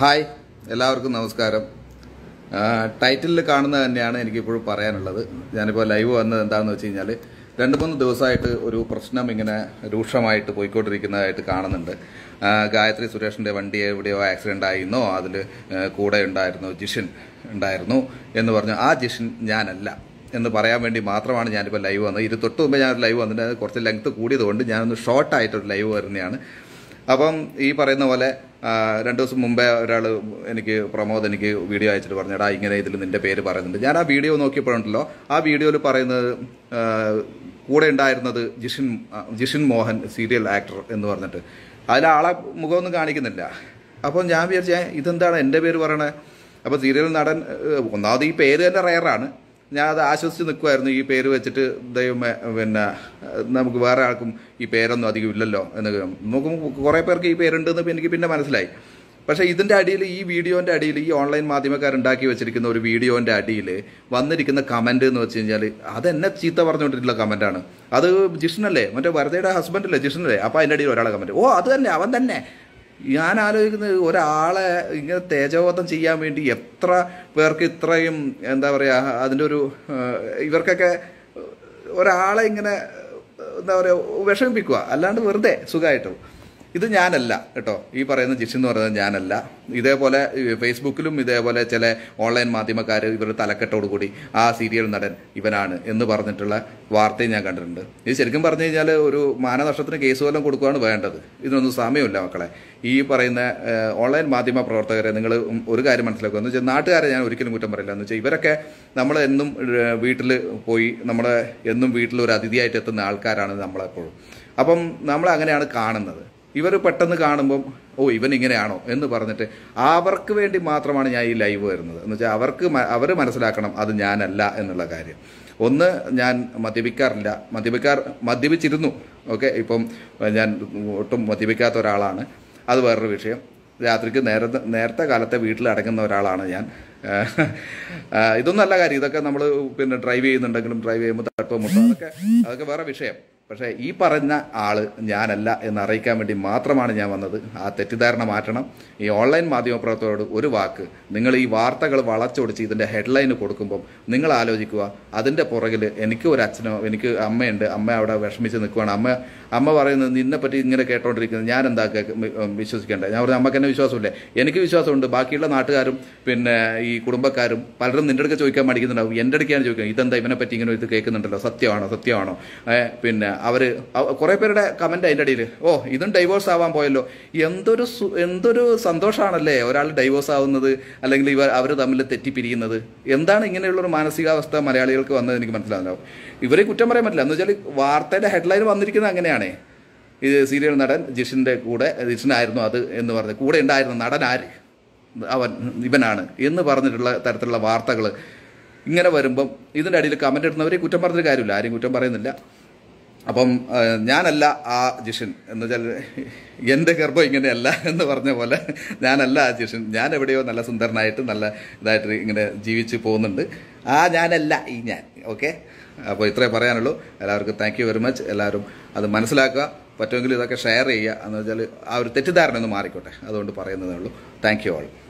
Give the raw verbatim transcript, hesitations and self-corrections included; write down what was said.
Hi, എല്ലാവർക്കും നമസ്കാരം. ടൈറ്റിലിൽ കാണുന്നത് തന്നെയാണ് എനിക്കിപ്പോഴും പറയാനുള്ളത്. ഞാനിപ്പോൾ ലൈവ് വന്നത് എന്താണെന്ന് വെച്ച് കഴിഞ്ഞാൽ രണ്ട് മൂന്ന് ദിവസമായിട്ട് ഒരു പ്രശ്നം ഇങ്ങനെ രൂക്ഷമായിട്ട് പോയിക്കൊണ്ടിരിക്കുന്നതായിട്ട് കാണുന്നുണ്ട്. ഗായത്രി സുരേഷിൻ്റെ വണ്ടി എവിടെയോ ആക്സിഡൻ്റ് ആയിരുന്നോ, അതിൽ കൂടെ ഉണ്ടായിരുന്നു ജിഷിൻ ഉണ്ടായിരുന്നു എന്ന് പറഞ്ഞു. ആ ജിഷിൻ ഞാനല്ല എന്ന് പറയാൻ വേണ്ടി മാത്രമാണ് ഞാനിപ്പോൾ ലൈവ് വന്നത്. ഇത് തൊട്ട് മുമ്പ് ഞാൻ ലൈവ് വന്നിട്ട് അത് കുറച്ച് ലെങ്ത്ത് കൂടിയതുകൊണ്ട് ഞാനൊന്ന് ഷോർട്ടായിട്ടൊരു ലൈവ് വരുന്നതാണ്. അപ്പം ഈ പറയുന്ന പോലെ രണ്ട് ദിവസം മുമ്പേ ഒരാൾ എനിക്ക് പ്രമോദ് എനിക്ക് വീഡിയോ അയച്ചിട്ട് പറഞ്ഞടാ ഇങ്ങനെ ഇതിൽ നിന്റെ പേര് പറയുന്നുണ്ട്. ഞാൻ ആ വീഡിയോ നോക്കിയപ്പോഴുണ്ടല്ലോ, ആ വീഡിയോയിൽ പറയുന്നത് കൂടെ ഉണ്ടായിരുന്നത് ജിഷിൻ ജിഷിൻ മോഹൻ സീരിയൽ ആക്ടർ എന്ന് പറഞ്ഞിട്ട് അതിൽ ആളെ മുഖമൊന്നും കാണിക്കുന്നില്ല. അപ്പം ഞാൻ വിചാരിച്ച ഇതെന്താണ് എൻ്റെ പേര് പറയണേ. അപ്പോൾ സീരിയൽ നടൻ ഒന്നാമത് ഈ പേര് തന്നെ റയറാണ്. ഞാൻ അത് ആശ്വസിച്ച് നിൽക്കുമായിരുന്നു. ഈ പേര് വെച്ചിട്ട് ദൈവമേ, പിന്നെ നമുക്ക് വേറെ ആൾക്കും ഈ പേരൊന്നും അധികം ഇല്ലല്ലോ എന്ന് നോക്കും. കുറേ പേർക്ക് ഈ പേരുണ്ടെന്ന് എനിക്ക് പിന്നെ മനസ്സിലായി. പക്ഷേ ഇതിൻ്റെ അടിയിൽ, ഈ വീഡിയോൻ്റെ അടിയിൽ, ഈ ഓൺലൈൻ മാധ്യമക്കാരുണ്ടാക്കി വെച്ചിരിക്കുന്ന ഒരു വീഡിയോൻ്റെ അടിയിൽ വന്നിരിക്കുന്ന കമൻറ്റ് എന്ന് വെച്ച് കഴിഞ്ഞാൽ അതെന്നെ ചീത്ത പറഞ്ഞുകൊണ്ടിട്ടുള്ള കമൻറ്റാണ്. അത് ജിഷനല്ലേ, മറ്റേ വരദയുടെ ഹസ്ബൻഡല്ലേ ജിഷനല്ലേ. അപ്പോൾ അതിൻ്റെ അടിയിൽ ഒരാളെ കമൻറ്റ്, ഓ അത് തന്നെ അവൻ തന്നെ. ഞാൻ ആലോചിക്കുന്നത് ഒരാളെ ഇങ്ങനെ തേജോവധം ചെയ്യാൻ വേണ്ടി എത്ര പേർക്ക് ഇത്രയും എന്താ പറയുക, അതിൻ്റെ ഒരു ഇവർക്കൊക്കെ ഒരാളെ ഇങ്ങനെ എന്താ പറയുക വിഷമിപ്പിക്കുക, അല്ലാണ്ട് വെറുതെ സുഖമായിട്ട്. ഇത് ഞാനല്ല കേട്ടോ, ഈ പറയുന്ന ജിഷിൻ എന്ന് പറയുന്നത് ഞാനല്ല. ഇതേപോലെ ഫേസ്ബുക്കിലും ഇതേപോലെ ചില ഓൺലൈൻ മാധ്യമക്കാർ ഇവരുടെ തലക്കെട്ടോടുകൂടി ആ സീരിയൽ നടൻ ഇവനാണ് എന്ന് പറഞ്ഞിട്ടുള്ള വാർത്തയും ഞാൻ കണ്ടിട്ടുണ്ട്. ഇത് ശരിക്കും പറഞ്ഞു കഴിഞ്ഞാൽ ഒരു മാനനഷ്ടത്തിന് കേസ് വല്ലതും കൊടുക്കുകയാണ് വേണ്ടത്. ഇതിനൊന്നും സമയമില്ല മക്കളെ. ഈ പറയുന്ന ഓൺലൈൻ മാധ്യമ പ്രവർത്തകരെ നിങ്ങൾ ഒരു കാര്യം മനസ്സിലാക്കുക എന്ന് വെച്ചാൽ, നാട്ടുകാരെ ഞാൻ ഒരിക്കലും കുറ്റം പറയില്ല. എന്ന് വെച്ചാൽ ഇവരൊക്കെ നമ്മൾ എന്നും വീട്ടിൽ പോയി നമ്മൾ എന്നും വീട്ടിൽ ഒരു അതിഥിയായിട്ട് എത്തുന്ന ആൾക്കാരാണ് നമ്മളെപ്പോഴും. അപ്പം നമ്മൾ അങ്ങനെയാണ് കാണുന്നത്. ഇവർ പെട്ടെന്ന് കാണുമ്പം ഓ ഇവൻ ഇങ്ങനെയാണോ എന്ന് പറഞ്ഞിട്ട് അവർക്ക് വേണ്ടി മാത്രമാണ് ഞാൻ ഈ ലൈവ് വരുന്നത്. എന്ന് വെച്ചാൽ അവർക്ക് അവർ മനസ്സിലാക്കണം അത് ഞാനല്ല എന്നുള്ള കാര്യം. ഒന്ന്, ഞാൻ മദ്യപിക്കാറില്ല. മദ്യപിക്കാർ മദ്യപിച്ചിരുന്നു ഓക്കെ, ഇപ്പം ഞാൻ ഒട്ടും മദ്യപിക്കാത്ത ഒരാളാണ്, അത് വേറൊരു വിഷയം. രാത്രിക്ക് നേരത്തെ നേരത്തെ കാലത്തെ വീട്ടിൽ അടങ്ങുന്ന ഒരാളാണ് ഞാൻ. ഇതൊന്നും അല്ല കാര്യം. ഇതൊക്കെ നമ്മൾ പിന്നെ ഡ്രൈവ് ചെയ്യുന്നുണ്ടെങ്കിലും ഡ്രൈവ് ചെയ്യുമ്പോൾ തട്ടോ മുട്ടോ അതൊക്കെ അതൊക്കെ വേറെ വിഷയം. പക്ഷേ ഈ പറഞ്ഞ ആള് ഞാനല്ല എന്ന് അറിയിക്കാൻ വേണ്ടി മാത്രമാണ് ഞാൻ വന്നത്. ആ തെറ്റിദ്ധാരണ മാറ്റണം. ഈ ഓൺലൈൻ മാധ്യമപ്രവർത്തകരോട് ഒരു വാക്ക്, നിങ്ങൾ ഈ വാർത്തകൾ വളച്ചൊടിച്ച് ഇതിൻ്റെ ഹെഡ്ലൈന് കൊടുക്കുമ്പം നിങ്ങൾ ആലോചിക്കുക, അതിൻ്റെ പുറകിൽ എനിക്ക് ഒരു അച്ഛനോ എനിക്ക് അമ്മയുണ്ട്, അമ്മ അവിടെ വിഷമിച്ച് നിൽക്കുകയാണ്. അമ്മ അമ്മ പറയുന്നത് നിന്നെപ്പറ്റി ഇങ്ങനെ കേട്ടോണ്ടിരിക്കുന്നത് ഞാൻ എന്താ വിശ്വസിക്കേണ്ടത്? ഞാൻ പറഞ്ഞു അമ്മക്ക് എന്നെ വിശ്വാസമില്ലേ? എനിക്ക് വിശ്വാസമുണ്ട്. ബാക്കിയുള്ള നാട്ടുകാരും പിന്നെ ഈ കുടുംബക്കാരും പലരും നിൻ്റെ അടുക്ക ചോദിക്കാൻ മടിക്കുന്നുണ്ടാവും. എൻ്റെ അടുക്കാണ് ചോദിക്കുന്നത് ഇതെന്താ ഇവനെ പറ്റി ഇങ്ങനെ ഇത് കേൾക്കുന്നുണ്ടല്ലോ, സത്യമാണോ സത്യമാണോ പിന്നെ അവർ കുറേ പേരുടെ കമൻറ്റ് അതിൻ്റെ അടിയിൽ, ഓ ഇതും ഡൈവോഴ്സ് ആവാൻ പോയല്ലോ. എന്തൊരു എന്തൊരു സന്തോഷമാണല്ലേ ഒരാൾ ഡൈവോഴ്സ് ആവുന്നത്, അല്ലെങ്കിൽ ഇവർ അവർ തമ്മിൽ തെറ്റിപ്പിരിയുന്നത്. എന്താണ് ഇങ്ങനെയുള്ളൊരു മാനസികാവസ്ഥ മലയാളികൾക്ക് വന്നത് എനിക്ക് മനസ്സിലാവുന്നുണ്ടാവും. ഇവരെ കുറ്റം പറയാൻ പറ്റില്ല. എന്ന് വെച്ചാൽ വാർത്തയുടെ ഹെഡ്ലൈൻ വന്നിരിക്കുന്നത് അങ്ങനെയാണ്. ഇത് സീരിയൽ നടൻ ജിഷിൻ്റെ കൂടെ ജിഷിനായിരുന്നു അത് എന്ന് പറഞ്ഞ് കൂടെ ഉണ്ടായിരുന്ന നടൻ ആര്, അവൻ ഇവനാണ് എന്ന് പറഞ്ഞിട്ടുള്ള തരത്തിലുള്ള വാർത്തകൾ ഇങ്ങനെ വരുമ്പം ഇതിൻ്റെ അടിയിൽ കമൻ്റ് ഇടുന്നവരെ കുറ്റം പറഞ്ഞൊരു കാര്യമില്ല, ആരും കുറ്റം പറയുന്നില്ല. അപ്പം ഞാനല്ല ആ ജിഷിൻ എന്ന് വെച്ചാൽ എൻ്റെ ഗർഭം ഇങ്ങനെയല്ല എന്ന് പറഞ്ഞ പോലെ ഞാനല്ല ആ ജിഷിൻ. ഞാൻ എവിടെയോ നല്ല സുന്ദരനായിട്ട് നല്ല ഇതായിട്ട് ഇങ്ങനെ ജീവിച്ച് പോകുന്നുണ്ട്. ആ ഞാനല്ല ഈ ഞാൻ. ഓക്കെ, അപ്പോൾ ഇത്രേ പറയാനുള്ളൂ. എല്ലാവർക്കും താങ്ക് യു വെരി മച്ച്. എല്ലാവരും അത് മനസ്സിലാക്കുക. പറ്റുമെങ്കിൽ ഇതൊക്കെ ഷെയർ ചെയ്യുക. എന്ന് വെച്ചാൽ ആ ഒരു തെറ്റിദ്ധാരണ ഒന്ന് മാറിക്കോട്ടെ, അതുകൊണ്ട് പറയുന്നതേ ഉള്ളൂ. Thank you all.